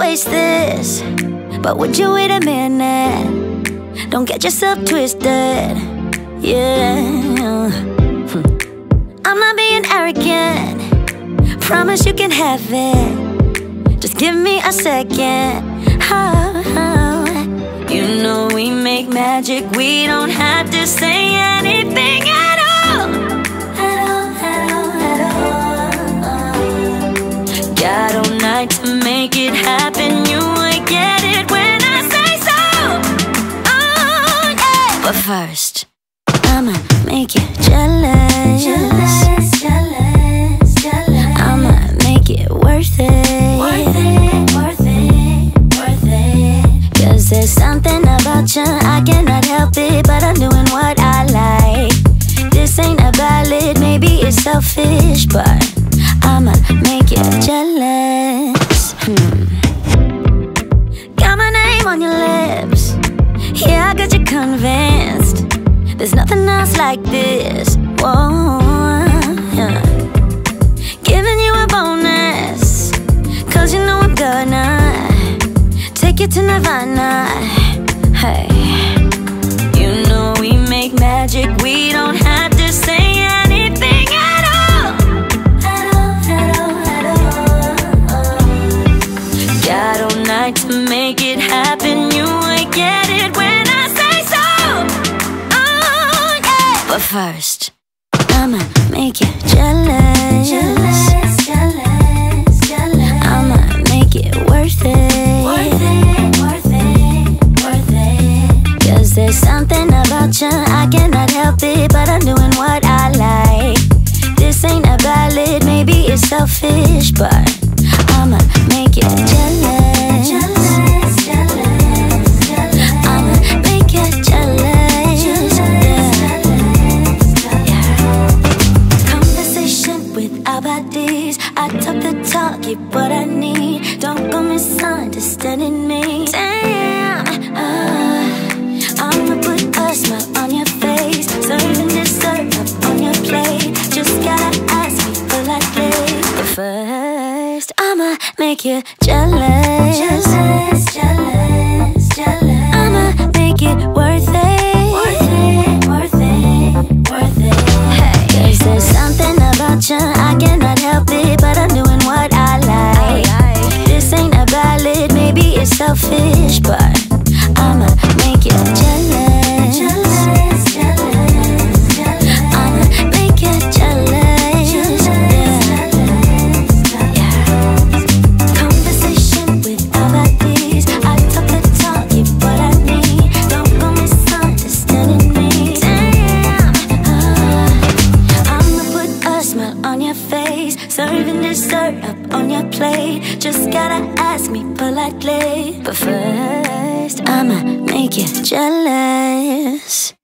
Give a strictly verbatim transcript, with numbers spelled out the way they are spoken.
waste this, but would you wait a minute? Don't get yourself twisted, yeah. I'm not being arrogant, promise you can have it. Just give me a second. Oh, oh. You know we make magic, we don't have to say anything at all. At all, at all, at all. Got all night to make it happen, you will get it when I say so. Oh, yeah. But first, I'ma make you jealous. Jealous, jealous, jealous. I'ma make it worth it. Worth it, worth it, worth it. Cause there's something about you, I cannot help it, but I'm doing what I like. This ain't a ballad, maybe it's selfish, but I'ma make you jealous. hmm. Got my name on your lips, yeah, I got you convinced. There's nothing else like this. Whoa, yeah. Giving you a bonus, cause you know I'm gonna take you to Nirvana. Hey, you know we make magic, we don't have to say anything at all. At all, at all, at all. Got all night to make it happen, you will get it when I say so. Oh, yeah. But first, I'ma make you jealous. Jealous, jealous, jealous. I'ma make it worth it. Worth it, worth it, worth it. Cause there's something about you, I cannot help it, but I'm doing what I like. This ain't a ballad, maybe it's selfish, but I'ma make you jealous. Jealous, jealous, jealous. I'ma make you jealous. I talk the talk, get what I need. Don't go misunderstanding me. Damn, uh, I'ma put a smile on your face, serving dessert up on your plate. Just gotta ask me politely. But first, I'ma make you jealous. Jealous, jealous, jealous. I'ma make it worth it. Worth it, worth it, worth it. Hey, cause there's something about you, I cannot help it, but I'm doing what I like. I like. This ain't a ballad, maybe it's selfish, but I'ma make you jealous. Jealous, jealous, jealous. I'ma make you jealous. Jealous, yeah. Yeah. Conversation with our bodies, I talk the talk, get what I need. Don't go misunderstanding me. Damn, uh, I'ma put a smile on your face, serving dessert up on your plate. Just gotta ask me politely. But first, I'ma make you jealous.